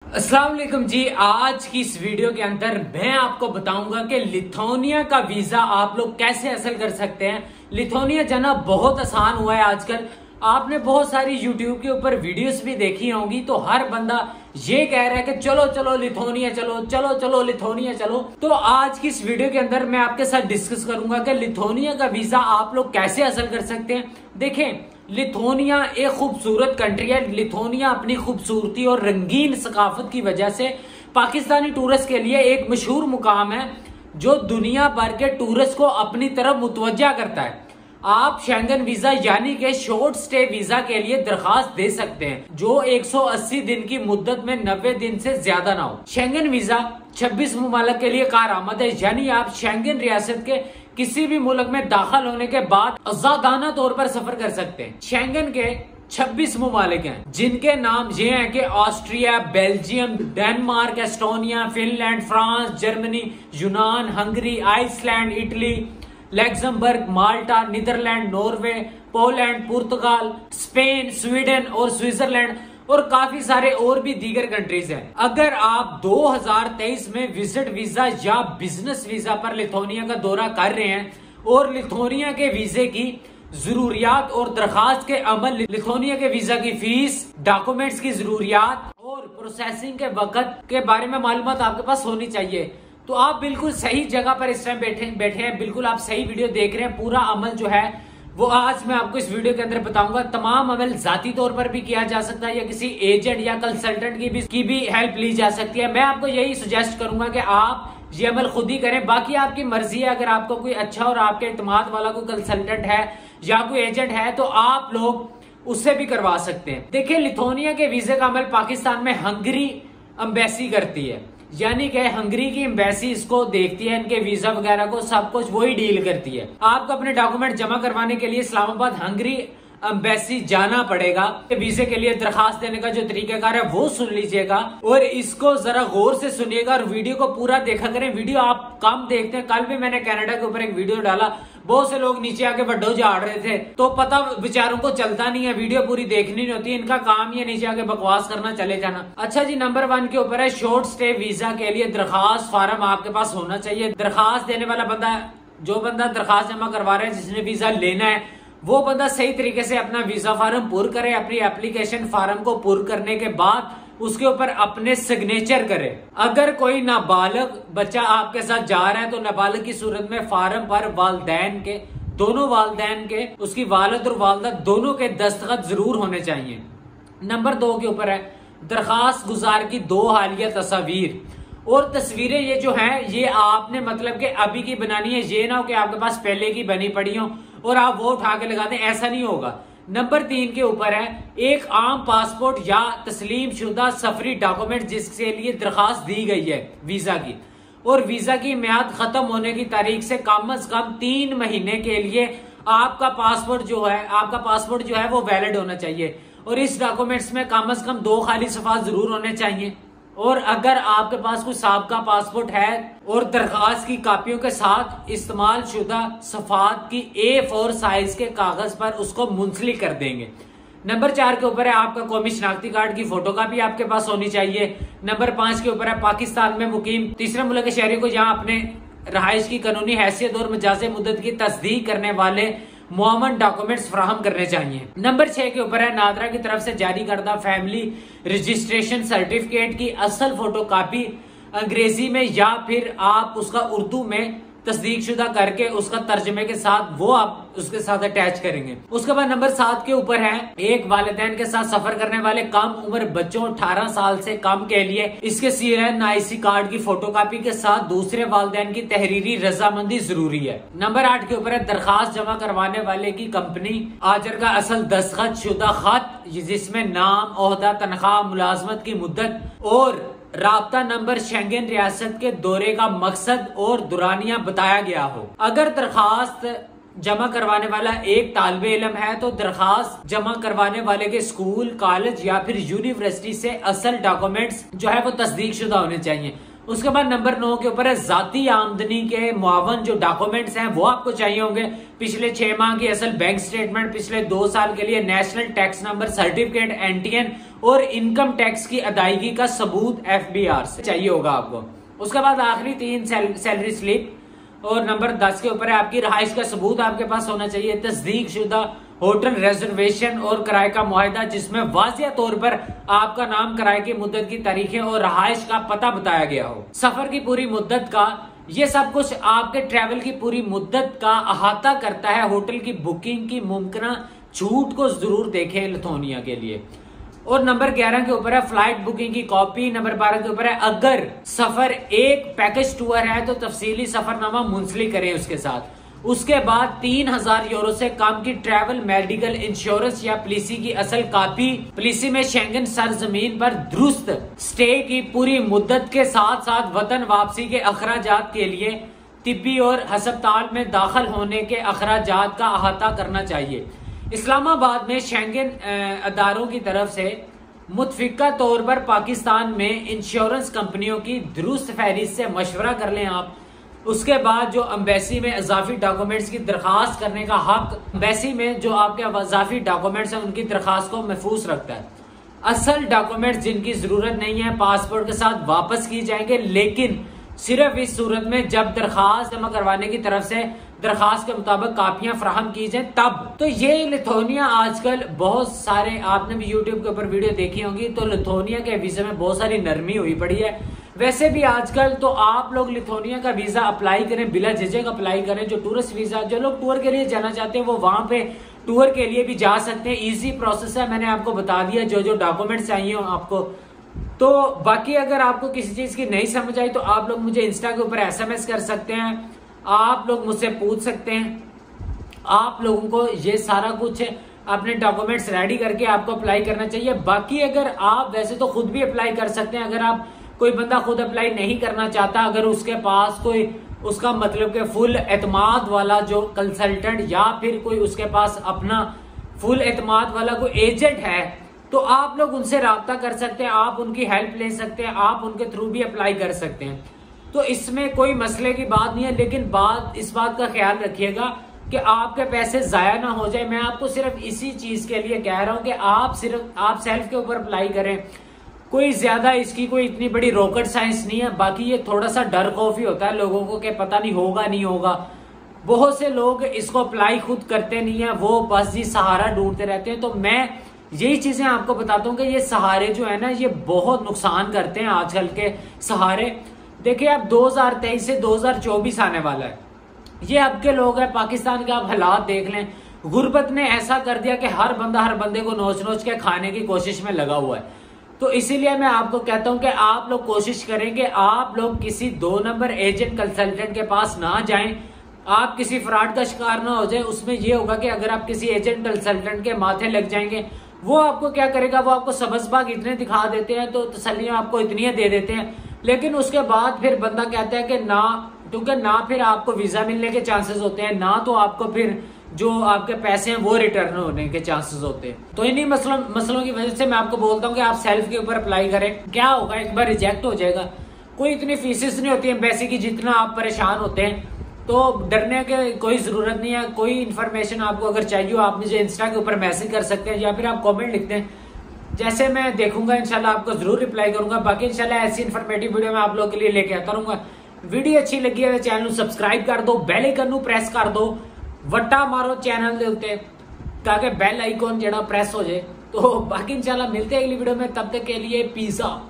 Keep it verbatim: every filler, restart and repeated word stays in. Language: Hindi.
अस्सलाम वालेकुम जी। आज की इस वीडियो के अंदर मैं आपको बताऊंगा कि लिथुआनिया का वीजा आप लोग कैसे हासिल कर सकते हैं। लिथुआनिया जाना बहुत आसान हुआ है आजकल। आपने बहुत सारी यूट्यूब के ऊपर वीडियोस भी देखी होंगी, तो हर बंदा ये कह रहा है कि चलो चलो लिथुआनिया चलो चलो चलो लिथुआनिया चलो। तो आज की इस वीडियो के अंदर मैं आपके साथ डिस्कस करूंगा कि लिथुआनिया का वीजा आप लोग कैसे हासिल कर सकते हैं। देखें, लिथुआनिया एक खूबसूरत कंट्री है। लिथुआनिया अपनी खूबसूरती और रंगीन सकाफत की वजह से पाकिस्तानी टूरिस्ट के लिए एक मशहूर मुकाम है जो दुनिया भर के टूरिस्ट को अपनी तरफ मुतवज्जा करता है। आप शेंगन वीजा यानी कि शॉर्ट स्टे वीजा के लिए दरखास्त दे सकते हैं जो एक सौ अस्सी दिन की मुद्दत में नब्बे दिन से ज्यादा ना हो। शेंगन वीजा छब्बीस मुमालिक के लिए कारआमद है, यानी आप शेंगन रियासत के किसी भी मुल्क में दाखिल होने के बाद आजादाना तौर पर सफर कर सकते हैं। शेंगन के छब्बीस मुमालिक हैं जिनके नाम ये हैं कि Austria, Belgium, Denmark, Estonia, Finland, France, Germany, यूनान, Hungary, Iceland, Italy, Luxembourg, Malta, Netherland, Norway, Poland, पुर्तगाल, स्पेन, स्वीडन और स्विट्जरलैंड और काफी सारे और भी दीगर कंट्रीज हैं। अगर आप दो हज़ार तेईस में विजिट वीजा या बिजनेस वीजा पर लिथुआनिया का दौरा कर रहे हैं और लिथुआनिया के वीजे की जरूरियात और दरखास्त के अमल, लिथुआनिया के वीजा की फीस, डॉक्यूमेंट्स की जरूरियात और प्रोसेसिंग के वक्त के बारे में मालूमात आपके पास होनी चाहिए, तो आप बिल्कुल सही जगह पर इस टाइम बैठे बैठे हैं। बिल्कुल आप सही वीडियो देख रहे हैं। पूरा अमल जो है वो आज मैं आपको इस वीडियो के अंदर बताऊंगा। तमाम अमल जाती तौर पर भी किया जा सकता है या किसी एजेंट या कंसल्टेंट की भी की भी हेल्प ली जा सकती है। मैं आपको यही सुजेस्ट करूंगा कि आप ये अमल खुद ही करें। बाकी आपकी मर्जी है, अगर आपको कोई अच्छा और आपके इत्मीनान वाला कोई कंसल्टेंट है या कोई एजेंट है तो आप लोग उससे भी करवा सकते हैं। देखिए, लिथुआनिया के वीजे का अमल पाकिस्तान में हंगरी एम्बेसी करती है, यानी कि हंगरी की एम्बेसी इसको देखती है, इनके वीजा वगैरह को सब कुछ वही डील करती है। आपको अपने डॉक्यूमेंट जमा करवाने के लिए इस्लामाबाद हंगरी एम्बेसी जाना पड़ेगा। वीजे के लिए दरखास्त देने का जो तरीकाकार है वो सुन लीजिएगा और इसको जरा गौर से सुनिएगा और वीडियो को पूरा देखा करें। वीडियो आप कम देखते हैं। कल भी मैंने कनाडा के ऊपर एक वीडियो डाला, बहुत से लोग नीचे आके बड्डो झाड़ रहे थे, तो पता बेचारों को चलता नहीं है, वीडियो पूरी देखनी नहीं होती। इनका काम ही है नीचे आके बकवास करना, चले जाना। अच्छा जी, नंबर वन के ऊपर है शॉर्ट स्टे वीजा के लिए दरखास्त फार्म आपके पास होना चाहिए। दरखास्त देने वाला बंदा, जो बंदा दरखास्त जमा करवा रहा है, जिसने वीजा लेना है, वो बंदा सही तरीके से अपना वीजा फार्म पूर करे। अपनी एप्लीकेशन फार्म को पूर करने के बाद उसके ऊपर अपने सिग्नेचर करे। अगर कोई नाबालिग बच्चा आपके साथ जा रहा है तो नाबालिग की सूरत में फार्म पर वालदैन के, दोनों वालदैन के, उसकी वालिद और वालदा दोनों के दस्तखत जरूर होने चाहिए। नंबर दो के ऊपर है दरखास्त गुजार की दो हालिया तस्वीर और तस्वीरें। ये जो हैं ये आपने मतलब कि अभी की बनानी है, ये ना हो कि आपके पास पहले की बनी पड़ी हो और आप वो उठा के लगा दें, ऐसा नहीं होगा। नंबर तीन के ऊपर है एक आम पासपोर्ट या तस्लीम शुदा सफरी डॉक्यूमेंट जिसके लिए दरखास्त दी गई है वीजा की, और वीजा की मियाद खत्म होने की तारीख से कम अज कम तीन महीने के लिए आपका पासपोर्ट जो है आपका पासपोर्ट जो है वो वैलिड होना चाहिए और इस डॉक्यूमेंट्स में कम अज कम दो खाली सफात जरूर होने चाहिए। और अगर आपके पास कोई साबका पासपोर्ट है और दरखास्त की कॉपियों के साथ इस्तेमाल शुदा सफात की ए फोर साइज के कागज पर उसको मुंसलिक कर देंगे। नंबर चार के ऊपर है आपका कौमी शनाख्ती कार्ड की फोटो कापी आपके पास होनी चाहिए। नंबर पांच के ऊपर है पाकिस्तान में मुकीम तीसरे मुल्क के शहरी को यहाँ अपने रहाइश की कानूनी हैसियत और मजाज मुद्दत की तस्दीक करने वाले मुआवन डॉक्यूमेंट्स फराहम करने चाहिए। नंबर छह के ऊपर है नादरा की तरफ से जारी करदा फैमिली रजिस्ट्रेशन सर्टिफिकेट की असल फोटो कापी अंग्रेजी में या फिर आप उसका उर्दू में तस्दीक शुदा करके उसका तर्जमे के साथ वो आप उसके साथ अटैच करेंगे। उसके बाद नंबर सात के ऊपर है एक वालिदैन के साथ सफर करने वाले कम उम्र बच्चों अठारह साल से कम के लिए इसके C N I C card की फोटोकॉपी के साथ दूसरे वालिदैन की तहरीरी रजामंदी जरूरी है। नंबर आठ के ऊपर है दरखास्त जमा करवाने वाले की कंपनी आजर का असल दस्तखत शुदा खत जिसमें नाम, ओहदा, तनख्वाह, मुलाजमत की मुद्दत और राब्ता नंबर शेंगन रियासत के दौरे का मकसद और दुरानिया बताया गया हो। अगर दरखास्त जमा करवाने वाला एक तालिब इल्म है तो दरखास्त जमा करवाने वाले के स्कूल, कॉलेज या फिर यूनिवर्सिटी से असल डॉक्यूमेंट्स जो है वो तस्दीक शुदा होने चाहिए। उसके बाद नंबर नौ के ऊपर है जाती आमदनी के मुआवन जो डॉक्यूमेंट्स हैं वो आपको चाहिए होंगे। पिछले छह माह की असल बैंक स्टेटमेंट, पिछले दो साल के लिए national tax number, certificate, NTN और इनकम टैक्स की अदायगी का सबूत एफ बी आर से चाहिए होगा आपको। उसके बाद आखिरी तीन सैल, सैलरी स्लिप और नंबर दस के ऊपर है आपकी रहाइश का सबूत आपके पास होना चाहिए। तस्दीक शुदा होटल रिजर्वेशन और किराए का मुआहिदा जिसमें वाजिया तौर पर आपका नाम, किराए की मुद्दत की तारीखें और रहाइश का पता बताया गया हो। सफर की पूरी मुद्दत का, ये सब कुछ आपके ट्रैवल की पूरी मुद्दत का अहाता करता है। होटल की बुकिंग की मुमकिन छूट को जरूर देखें लिथुआनिया के लिए। और नंबर ग्यारह के ऊपर है फ्लाइट बुकिंग की कॉपी। नंबर बारह के ऊपर है अगर सफर एक पैकेज टूर है तो तफसीली सफरनामा मुंसलिक करें उसके साथ। उसके बाद तीन हजार यूरो से कम की ट्रैवल मेडिकल इंश्योरेंस या पॉलिसी की असल कॉपी, पॉलिसी में शेंगन सरजमीन पर दुरुस्त स्टे की पूरी मुद्दत के साथ साथ वतन वापसी के अखराजात के लिए तिब्बी और अस्पताल में दाखिल होने के अखराजात का अहाता करना चाहिए। इस्लामाबाद में शेंगन अदारों की तरफ से मुतफिका तौर पर पाकिस्तान में इंश्योरेंस कंपनियों की दुरुस्त फहरिस्त से मशवरा कर लें आप। उसके बाद जो अम्बेसी में इजाफी डॉक्यूमेंट्स की दरखास्त करने का हक, अम्बेसी में जो आपके इजाफी डॉक्यूमेंट्स हैं उनकी दरखास्त को महफूज रखता है। असल डॉक्यूमेंट्स जिनकी जरूरत नहीं है पासपोर्ट के साथ वापस की जाएंगे, लेकिन सिर्फ इस सूरत में जब दरखास्त जमा करवाने की तरफ से दरखास्त के मुताबिक कापियां फराहम की जाए तब। तो ये लिथुआनिया आजकल बहुत सारे, आपने भी यूट्यूब के ऊपर वीडियो देखी होंगी, तो लिथुआनिया के वीजा में बहुत सारी नरमी हुई पड़ी है। वैसे भी आजकल तो आप लोग लिथुआनिया का वीजा अप्लाई करें, बिला झिझक अप्लाई करें। जो टूरिस्ट वीजा, जो लोग टूर के लिए जाना चाहते हैं वो वहां पे टूर के लिए भी जा सकते हैं। इजी प्रोसेस है, मैंने आपको बता दिया जो जो डॉक्यूमेंट चाहिए हो आपको। तो बाकी अगर आपको किसी चीज की नहीं समझ आई तो आप लोग मुझे इंस्टा के ऊपर एसएमएस कर सकते हैं, आप लोग मुझसे पूछ सकते हैं। आप लोगों को ये सारा कुछ अपने डॉक्यूमेंट्स रेडी करके आपको अप्लाई करना चाहिए। बाकी अगर आप वैसे तो खुद भी अप्लाई कर सकते हैं, अगर आप कोई बंदा खुद अप्लाई नहीं करना चाहता, अगर उसके पास कोई उसका मतलब कि फुल एतमाद वाला जो कंसल्टेंट या फिर कोई उसके पास अपना फुल एतमाद वाला कोई एजेंट है तो आप लोग उनसे राब्ता कर सकते हैं, आप उनकी हेल्प ले सकते हैं, आप उनके थ्रू भी अप्लाई कर सकते हैं। तो इसमें कोई मसले की बात नहीं है, लेकिन बात इस बात का ख्याल रखिएगा कि आपके पैसे जाया ना हो जाए। मैं आपको सिर्फ इसी चीज के लिए कह रहा हूं कि आप सिर्फ आप सेल्फ के ऊपर अप्लाई करें। कोई ज्यादा इसकी कोई इतनी बड़ी रॉकेट साइंस नहीं है। बाकी ये थोड़ा सा डर खौफ ही होता है लोगों को कि पता नहीं होगा नहीं होगा। बहुत से लोग इसको अप्लाई खुद करते नहीं है, वो बस जी सहारा ढूंढते रहते हैं। तो मैं यही चीजें आपको बताता हूँ कि ये सहारे जो है ना ये बहुत नुकसान करते हैं आजकल के सहारे। देखिए अब दो हज़ार तेईस से दो हज़ार चौबीस आने वाला है, ये अब के लोग हैं। पाकिस्तान के आप हालात देख लें, गुर्बत ने ऐसा कर दिया कि हर बंदा हर बंदे को नोच नोच के खाने की कोशिश में लगा हुआ है। तो इसीलिए मैं आपको कहता हूं कि आप लोग कोशिश करें कि आप लोग किसी दो नंबर एजेंट कंसल्टेंट के पास ना जाएं, आप किसी फ्रॉड का शिकार ना हो जाए। उसमें यह होगा कि अगर आप किसी एजेंट कंसल्टेंट के माथे लग जाएंगे, वो आपको क्या करेगा, वो आपको सबसबाग इतने दिखा देते हैं, तो तसल्लियां आपको इतनी दे देते हैं, लेकिन उसके बाद फिर बंदा कहता है कि ना, क्योंकि ना फिर आपको वीजा मिलने के चांसेस होते हैं, ना तो आपको फिर जो आपके पैसे हैं वो रिटर्न होने के चांसेस होते हैं। तो इन्हीं मसलों मसलों की वजह से मैं आपको बोलता हूँ कि आप सेल्फ के ऊपर अप्लाई करें। क्या होगा, एक बार रिजेक्ट हो जाएगा, कोई इतनी फीसेस नहीं होती है पैसे की जितना आप परेशान होते हैं। तो डरने की कोई जरूरत नहीं है। कोई इन्फॉर्मेशन आपको अगर चाहिए हो आप मुझे इंस्टा के ऊपर मैसेज कर सकते हैं या फिर आप कमेंट लिखते हैं, जैसे मैं देखूंगा इंशाल्लाह आपको जरूर रिप्लाई करूंगा। बाकी इंशाल्लाह ऐसी इन्फॉर्मेटिव वीडियो मैं आप लोगों के लिए लेके आता रहूंगा। वीडियो अच्छी लगी है तो चैनल सब्सक्राइब कर दो, बेल आइकन प्रेस कर दो, वट्टा मारो चैनल के उत्ते ताकि बेल आइकॉन जेड़ा प्रेस हो जाए। तो बाकी इंशाल्लाह मिलते हैं अगली वीडियो में, तब तक के लिए पीस आउट।